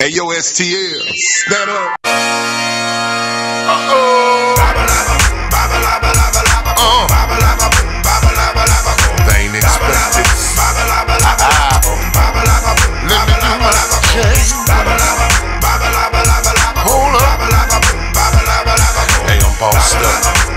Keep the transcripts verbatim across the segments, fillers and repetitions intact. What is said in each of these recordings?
Hey, yo, S T L, stand up. Uh-oh. Uh. They ain't expected. Ah. Let me do my change. Hold up. Hey, I'm bossed up.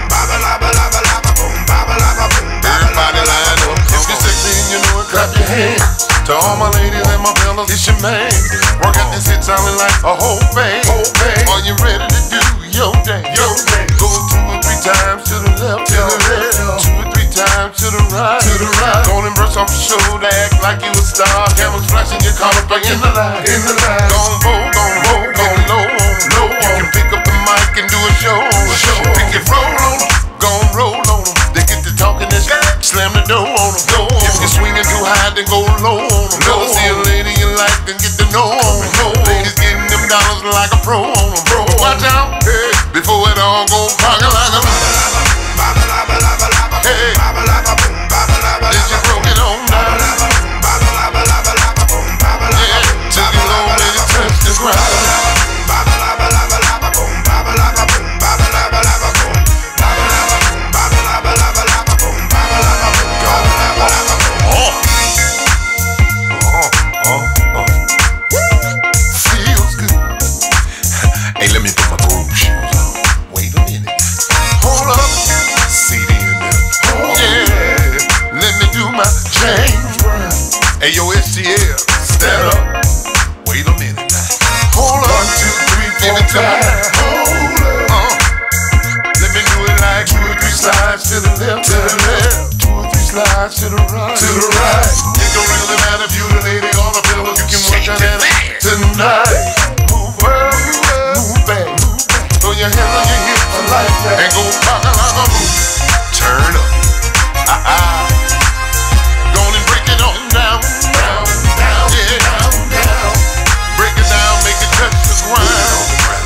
Everybody line up. If you're sexy and you know it, clap your hands. To all my ladies and my fellas, it's your man. Work out this hit sounding like a whole bang. Are you ready to do your thing? Your thing. Go two or three times to the left, to the left. Two or three times to the right, to the right. Go and brush off your shoulder, act like you a star. Cameras flashing your collar back in the line, in the line. Gon' roll, gon' roll, gon' low, low. You can pick up the mic and do a show, show. Pick it, roll on 'em, gon' roll on 'em. They get to talking and slam the door on them. If you're swinging too high, then go low on them. Never see a lady you like, then get to know on them. Ladies getting them dollars like a pro on them. Bro, watch out, hey, before it all go Bagalagaboom. Hey, did you broke it on down? Yeah, took it low, made it touch the ground. Hey, let me put my groove shoes on. Wait a minute. Hold up. C D in there. Yeah. Let me do my change. Hey, yo, S T L, stand up. Wait a minute now. Hold up. One, two, three, four, five. Hold up. Uh. Let me do it like two or three slides to the left, to the left. Two or three slides to the right, to the right. It don't really matter if you the lady or the fella. You can work on that tonight. Your hands on your hips like that and go Bagalagaboom. Turn up. Ah-ah. Go on and break it on down. Down, down, yeah. Down, down. Break it down, make it touch the ground.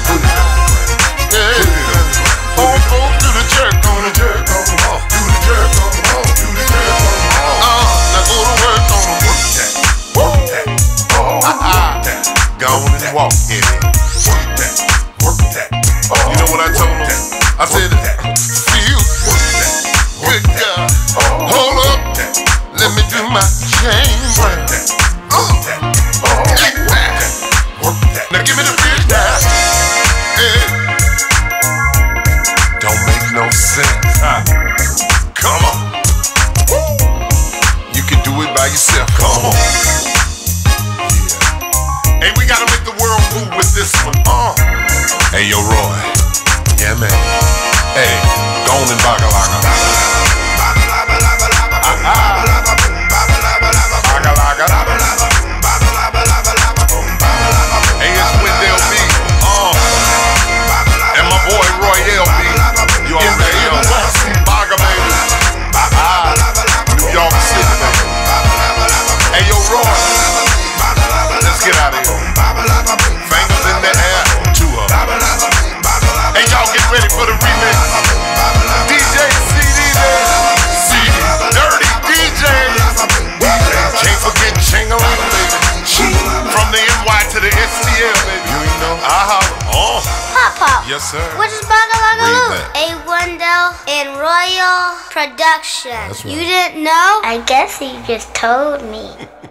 Yeah. Hold, hold, do the jerk on the jerk on the ball. Do the jerk on the ball. Do the jerk on the ball. Uh, now go to work on the work that. Work that. Ah-ah. Go on and walk in it. Work that. Work that. You know what I told him? I said, feel good, God. Hold up, let me do my change. Uh. Now give me the bitch now. Hey. Don't make no sense. Huh? Come on. You can do it by yourself. Come on. Yeah. Hey, we gotta make the world move with this one. Uh. Hey, yo, Roy. Yeah, man. Hey, go on and Bagalaga. Ah-ah. Bagalaga. Hey, it's Wendell B. Uh. And my boy, Roy L B. You already know. Baga, baby. Ah-ah. New York City, baby. Hey, yo, Roy. Let's get out of here. Fingers in the air. Two of them. Hey, y'all get ready for the remix. D J C D there. C D, Dirty D Js. Can't forget Ching-a-ling, baby. From the N Y to the S T L, baby. You know. Uh-huh. Oh. Pop-Pop. Yes, sir. What is Bagalagaboom? A Wendell and Royal production. That's right. You didn't know? I guess he just told me.